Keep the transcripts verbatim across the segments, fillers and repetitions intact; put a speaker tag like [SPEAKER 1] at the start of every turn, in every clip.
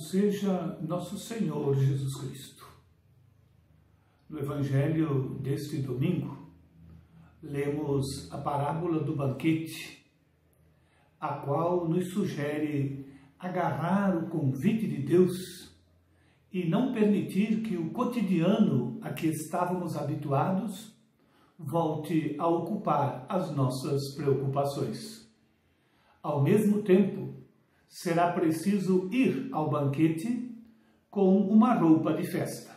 [SPEAKER 1] seja nosso Senhor Jesus Cristo. No Evangelho deste domingo, lemos a parábola do banquete, a qual nos sugere agarrar o convite de Deus e não permitir que o cotidiano a que estávamos habituados volte a ocupar as nossas preocupações. Ao mesmo tempo, será preciso ir ao banquete com uma roupa de festa.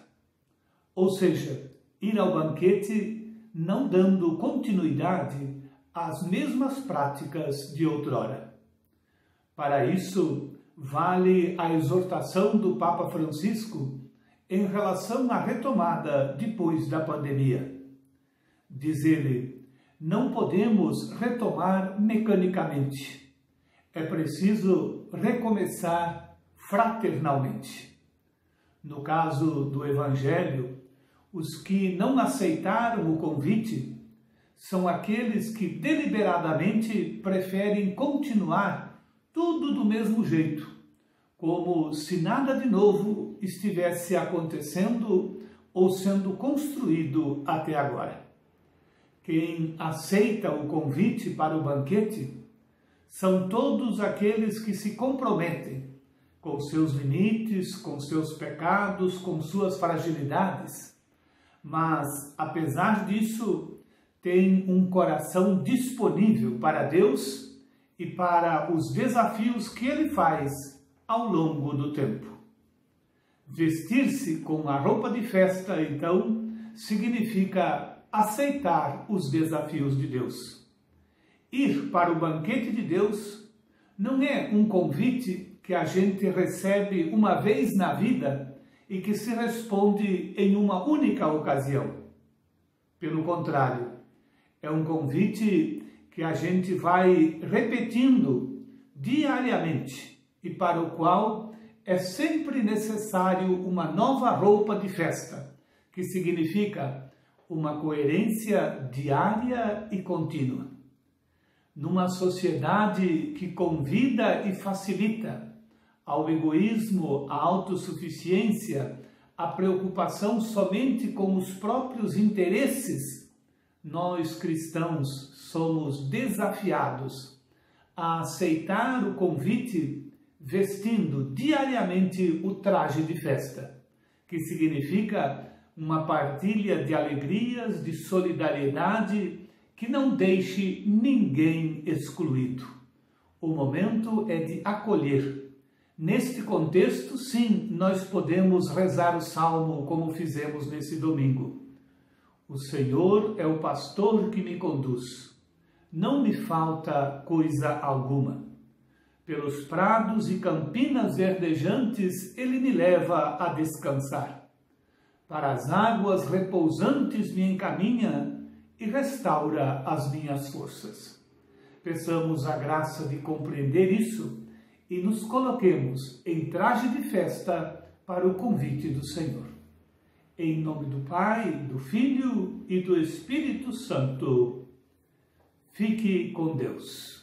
[SPEAKER 1] Ou seja, ir ao banquete não dando continuidade às mesmas práticas de outrora. Para isso, vale a exortação do Papa Francisco em relação à retomada depois da pandemia. Diz ele, não podemos retomar mecanicamente. É preciso recomeçar fraternalmente. No caso do Evangelho, os que não aceitaram o convite são aqueles que deliberadamente preferem continuar tudo do mesmo jeito, como se nada de novo estivesse acontecendo ou sendo construído até agora. Quem aceita o convite para o banquete são todos aqueles que se comprometem com seus limites, com seus pecados, com suas fragilidades, mas, apesar disso, têm um coração disponível para Deus e para os desafios que Ele faz ao longo do tempo. Vestir-se com a roupa de festa, então, significa aceitar os desafios de Deus. Ir para o banquete de Deus não é um convite que a gente recebe uma vez na vida e que se responde em uma única ocasião. Pelo contrário, é um convite que a gente vai repetindo diariamente e para o qual é sempre necessário uma nova roupa de festa, que significa uma coerência diária e contínua. Numa sociedade que convida e facilita ao egoísmo, à autossuficiência, à preocupação somente com os próprios interesses, nós cristãos somos desafiados a aceitar o convite vestindo diariamente o traje de festa, que significa uma partilha de alegrias, de solidariedade, que não deixe ninguém excluído. O momento é de acolher. Neste contexto, sim, nós podemos rezar o salmo como fizemos nesse domingo. O Senhor é o pastor que me conduz. Não me falta coisa alguma. Pelos prados e campinas verdejantes, Ele me leva a descansar. Para as águas repousantes me encaminha e restaura as minhas forças. Peçamos a graça de compreender isso e nos coloquemos em traje de festa para o convite do Senhor. Em nome do Pai, do Filho e do Espírito Santo. Fique com Deus.